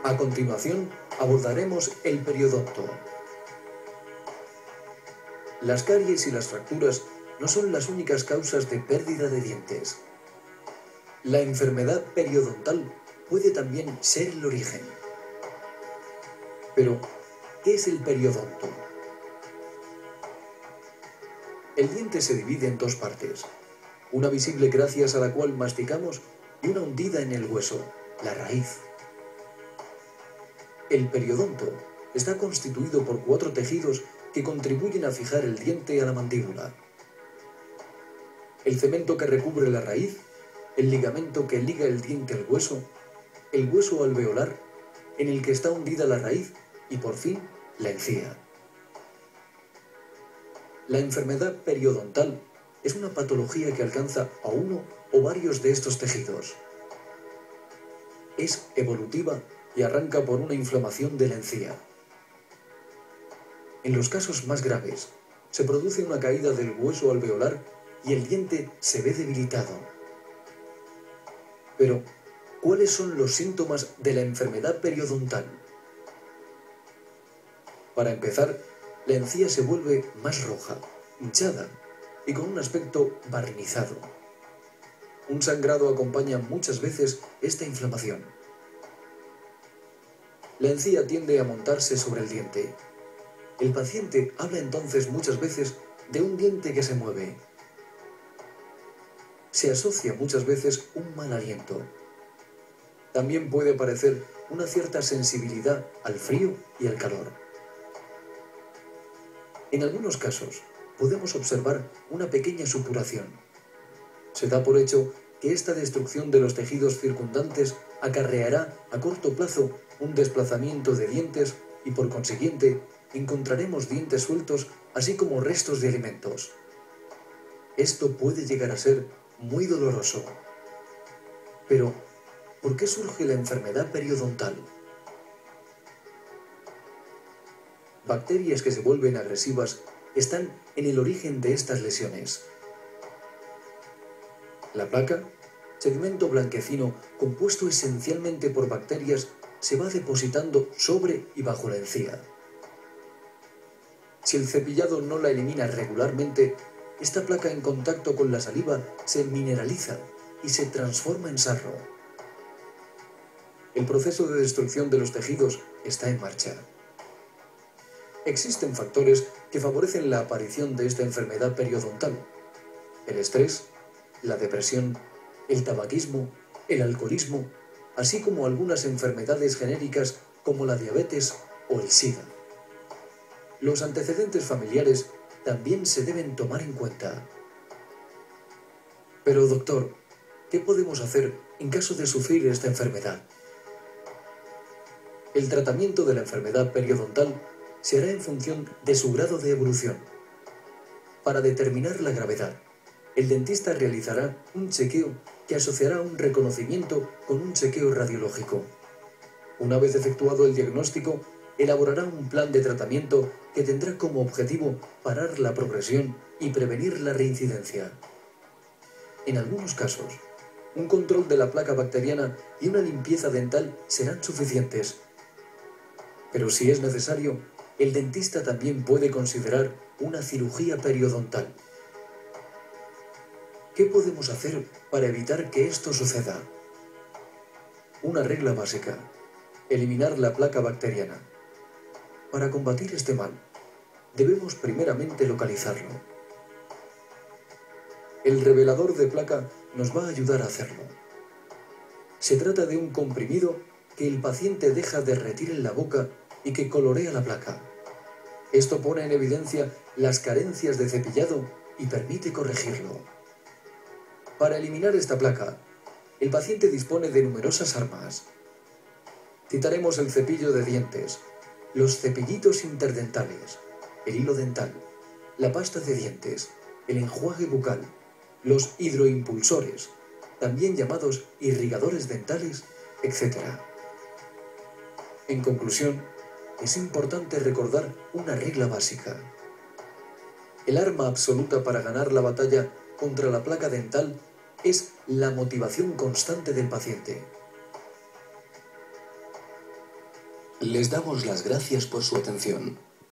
A continuación, abordaremos el periodonto. Las caries y las fracturas no son las únicas causas de pérdida de dientes. La enfermedad periodontal puede también ser el origen. Pero, ¿qué es el periodonto? El diente se divide en dos partes, una visible gracias a la cual masticamos y una hundida en el hueso, la raíz. El periodonto está constituido por 4 tejidos que contribuyen a fijar el diente a la mandíbula. El cemento que recubre la raíz, el ligamento que liga el diente al hueso, el hueso alveolar, en el que está hundida la raíz, y por fin, la encía. La enfermedad periodontal es una patología que alcanza a uno o varios de estos tejidos. Es evolutiva y arranca por una inflamación de la encía. En los casos más graves, se produce una caída del hueso alveolar y el diente se ve debilitado. Pero, ¿cuáles son los síntomas de la enfermedad periodontal? Para empezar, la encía se vuelve más roja, hinchada y con un aspecto barnizado. Un sangrado acompaña muchas veces esta inflamación. La encía tiende a montarse sobre el diente. El paciente habla entonces muchas veces de un diente que se mueve. Se asocia muchas veces un mal aliento. También puede aparecer una cierta sensibilidad al frío y al calor. En algunos casos, podemos observar una pequeña supuración. Se da por hecho que esta destrucción de los tejidos circundantes acarreará a corto plazo un desplazamiento de dientes y por consiguiente encontraremos dientes sueltos así como restos de alimentos. Esto puede llegar a ser muy doloroso. Pero, ¿por qué surge la enfermedad periodontal? Bacterias que se vuelven agresivas están en el origen de estas lesiones. La placa, segmento blanquecino compuesto esencialmente por bacterias, se va depositando sobre y bajo la encía. Si el cepillado no la elimina regularmente, esta placa en contacto con la saliva se mineraliza y se transforma en sarro. El proceso de destrucción de los tejidos está en marcha. Existen factores que favorecen la aparición de esta enfermedad periodontal: el estrés, la depresión, el tabaquismo, el alcoholismo, así como algunas enfermedades genéricas como la diabetes o el SIDA. Los antecedentes familiares también se deben tomar en cuenta. Pero, doctor, ¿qué podemos hacer en caso de sufrir esta enfermedad? El tratamiento de la enfermedad periodontal se hará en función de su grado de evolución. Para determinar la gravedad, el dentista realizará un chequeo que asociará un reconocimiento con un chequeo radiológico. Una vez efectuado el diagnóstico, elaborará un plan de tratamiento que tendrá como objetivo parar la progresión y prevenir la reincidencia. En algunos casos, un control de la placa bacteriana y una limpieza dental serán suficientes. Pero si es necesario, el dentista también puede considerar una cirugía periodontal. ¿Qué podemos hacer para evitar que esto suceda? Una regla básica: eliminar la placa bacteriana. Para combatir este mal, debemos primeramente localizarlo. El revelador de placa nos va a ayudar a hacerlo. Se trata de un comprimido que el paciente deja derretir en la boca y que colorea la placa. Esto pone en evidencia las carencias de cepillado y permite corregirlo. Para eliminar esta placa, el paciente dispone de numerosas armas. Citaremos el cepillo de dientes, los cepillitos interdentales, el hilo dental, la pasta de dientes, el enjuague bucal, los hidroimpulsores, también llamados irrigadores dentales, etc. En conclusión, es importante recordar una regla básica. El arma absoluta para ganar la batalla contra la placa dental es la motivación constante del paciente. Les damos las gracias por su atención.